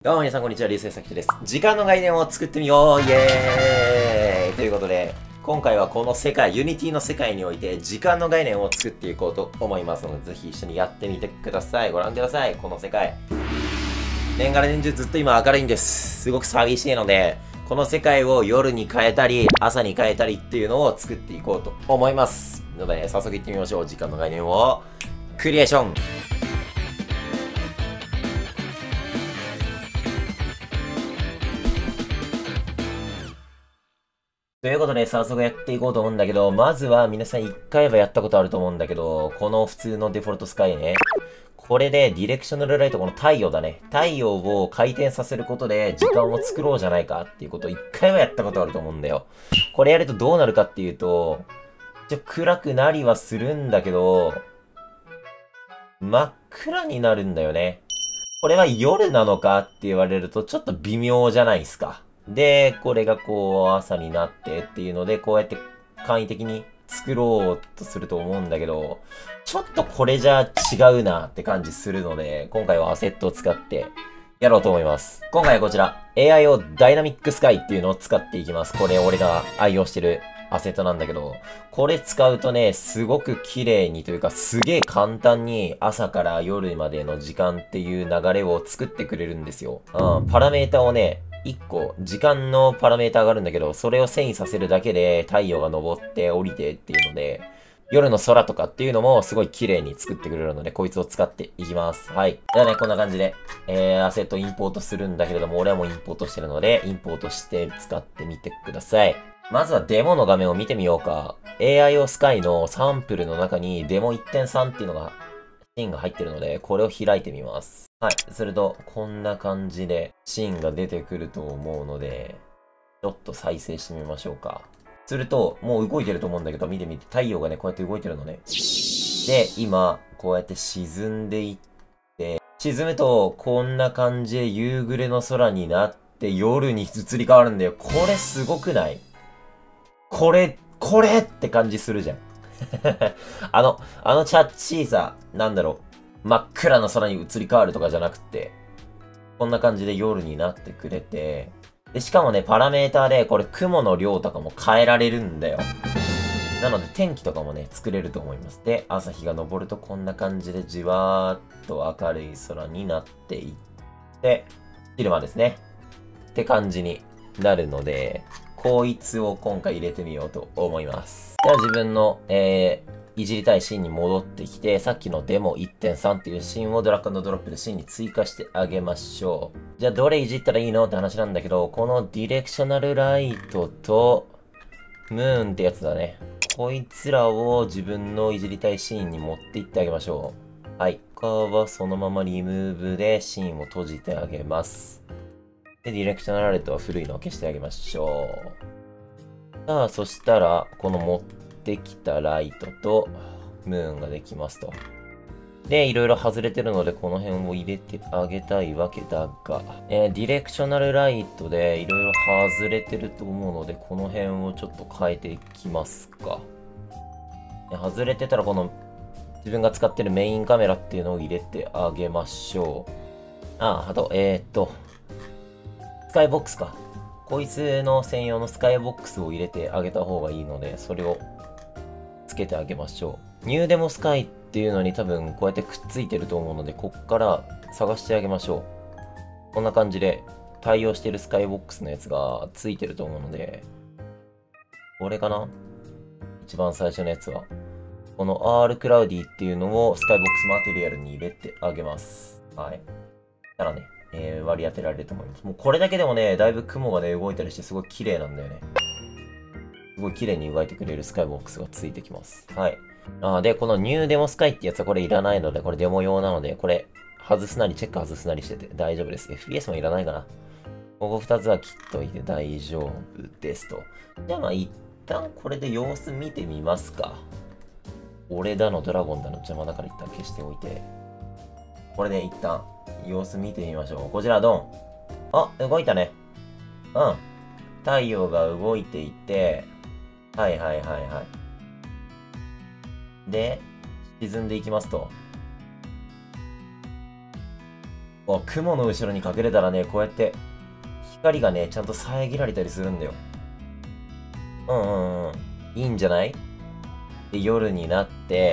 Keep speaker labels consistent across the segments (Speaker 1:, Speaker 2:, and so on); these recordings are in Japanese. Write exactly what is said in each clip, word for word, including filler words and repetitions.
Speaker 1: どうも皆さんこんにちは、流星作です。時間の概念を作ってみようイエーイということで、今回はこの世界、ユニティの世界において時間の概念を作っていこうと思いますので、ぜひ一緒にやってみてください。ご覧ください、この世界。年がら年中ずっと今明るいんです。すごく寂しいので、この世界を夜に変えたり、朝に変えたりっていうのを作っていこうと思います。なので、早速行ってみましょう。時間の概念をクリエーション。ということで、早速やっていこうと思うんだけど、まずは皆さん一回はやったことあると思うんだけど、この普通のデフォルトスカイね。これでディレクショナルライト、この太陽だね。太陽を回転させることで時間を作ろうじゃないかっていうことを一回はやったことあると思うんだよ。これやるとどうなるかっていうと、ちょ暗くなりはするんだけど、真っ暗になるんだよね。これは夜なのかって言われるとちょっと微妙じゃないですか。で、これがこう朝になってっていうので、こうやって簡易的に作ろうとすると思うんだけど、ちょっとこれじゃ違うなって感じするので、今回はアセットを使ってやろうと思います。今回はこちら、エーアイ をダイナミックスカイっていうのを使っていきます。これ俺が愛用してるアセットなんだけど、これ使うとね、すごく綺麗にというか、すげえ簡単に朝から夜までの時間っていう流れを作ってくれるんですよ。うん、パラメータをね、いっこ、時間のパラメータ上がるんだけど、それを遷移させるだけで太陽が昇って降りてっていうので、夜の空とかっていうのもすごい綺麗に作ってくれるので、こいつを使っていきます。はい。ではね、こんな感じで、えー、アセットインポートするんだけれども、俺はもうインポートしてるので、インポートして使ってみてください。まずはデモの画面を見てみようか。エーアイ をスカイのサンプルの中にデモ いってんさん っていうのが、シーンが入ってるので、これを開いてみます。はい。すると、こんな感じでシーンが出てくると思うので、ちょっと再生してみましょうか。すると、もう動いてると思うんだけど、見てみて、太陽がね、こうやって動いてるのね。で、今、こうやって沈んでいって、沈むと、こんな感じで夕暮れの空になって、夜に移り変わるんだよ。これすごくない？これ、これって感じするじゃん。あの、あのチャッチーさ、なんだろう、真っ暗な空に移り変わるとかじゃなくて、こんな感じで夜になってくれて、で、しかもね、パラメーターで、これ雲の量とかも変えられるんだよ。なので、天気とかもね、作れると思います。で、朝日が昇るとこんな感じでじわーっと明るい空になっていって、昼間ですね。って感じになるので、こいつを今回入れてみようと思います。では自分の、えー、いじりたいシーンに戻ってきて、さっきのデモ いってんさん っていうシーンをドラッグ&ドロップでシーンに追加してあげましょう。じゃあどれいじったらいいのって話なんだけど、このディレクショナルライトと、ムーンってやつだね。こいつらを自分のいじりたいシーンに持っていってあげましょう。はい。他はそのままリムーブでシーンを閉じてあげます。で、ディレクショナルライトは古いのを消してあげましょう。さあ、そしたら、この持ってきたライトとムーンができますと。で、いろいろ外れてるので、この辺を入れてあげたいわけだが、えー、ディレクショナルライトでいろいろ外れてると思うので、この辺をちょっと変えていきますか。外れてたら、この自分が使ってるメインカメラっていうのを入れてあげましょう。あ、あと、えー、っと、スカイボックスか。こいつの専用のスカイボックスを入れてあげた方がいいので、それをつけてあげましょう。ニューデモスカイっていうのに多分こうやってくっついてると思うので、こっから探してあげましょう。こんな感じで対応してるスカイボックスのやつがついてると思うので、これかな？一番最初のやつは。この R クラウディっていうのをスカイボックスマテリアルに入れてあげます。はい。たらね、えー、割り当てられると思います。もうこれだけでもね、だいぶ雲がね、動いたりしてすごい綺麗なんだよね。すごい綺麗に動いてくれるスカイボックスがついてきます。はい。あで、このニューデモスカイってやつはこれいらないので、これデモ用なので、これ外すなり、チェック外すなりしてて大丈夫です。エフピーエス もいらないかな。ここふたつは切っといて大丈夫ですと。じゃあまあ一旦これで様子見てみますか。俺だのドラゴンだの邪魔だから一旦消しておいて。これで一旦様子見てみましょう。こちらドン。あ、動いたね。うん。太陽が動いていて、はいはいはいはい。で、沈んでいきますと。 あ、雲の後ろに隠れたらね、こうやって、光がね、ちゃんと遮られたりするんだよ。うんうんうん。いいんじゃない？で、夜になって、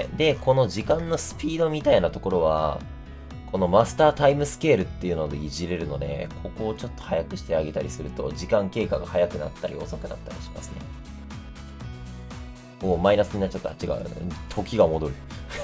Speaker 1: で、この時間のスピードみたいなところは、このマスタータイムスケールっていうのでいじれるので、ここをちょっと早くしてあげたりすると、時間経過が早くなったり遅くなったりしますね。お、マイナスになっちゃった。違う。時が戻る。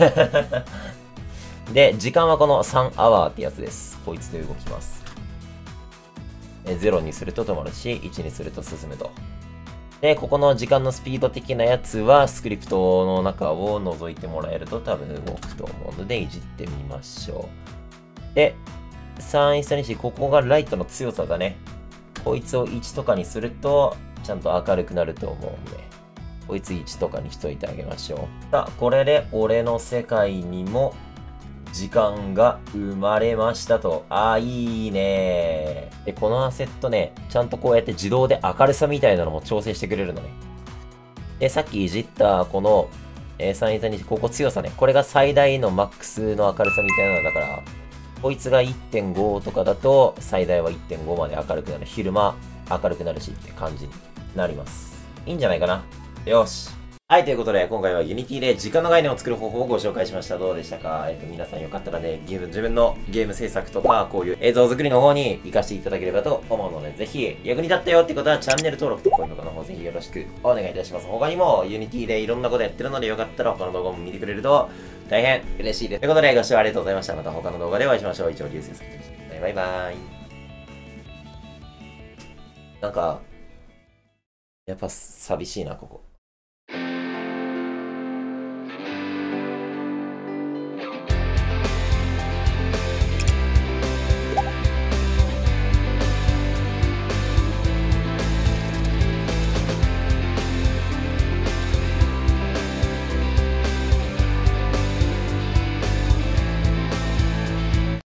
Speaker 1: で、時間はこのさんアワーってやつです。こいつで動きます。ゼロにすると止まるし、いちにすると進むと。で、ここの時間のスピード的なやつは、スクリプトの中を覗いてもらえると多分動くと思うので、いじってみましょう。で、さん、いち、さん、に、よん、ここがライトの強さだね。こいつをいちとかにすると、ちゃんと明るくなると思うんで、こいついちとかにしといてあげましょう。さあ、これで俺の世界にも、時間が生まれましたと。ああ、いいね。で、このアセットね、ちゃんとこうやって自動で明るさみたいなのも調整してくれるのね。で、さっきいじったこの、えー、さん、いち、さん、に、ここ強さね。これが最大のマックスの明るさみたいなのだから、こいつが いってんご とかだと、最大は いってんご まで明るくなる。昼間明るくなるしって感じになります。いいんじゃないかな。よし。はい、ということで、今回は Unity で時間の概念を作る方法をご紹介しました。どうでしたか？えっと、皆さんよかったらね、ゲーム、自分のゲーム制作とか、こういう映像作りの方に活かしていただければと思うので、ぜひ、役に立ったよってことは、チャンネル登録と高評価の方、ぜひよろしくお願いいたします。他にも、Unity でいろんなことやってるので、よかったら他の動画も見てくれると、大変嬉しいです。ということで、ご視聴ありがとうございました。また他の動画でお会いしましょう。以上、リュウセイさんでした。バイバイ。なんか、やっぱ寂しいな、ここ。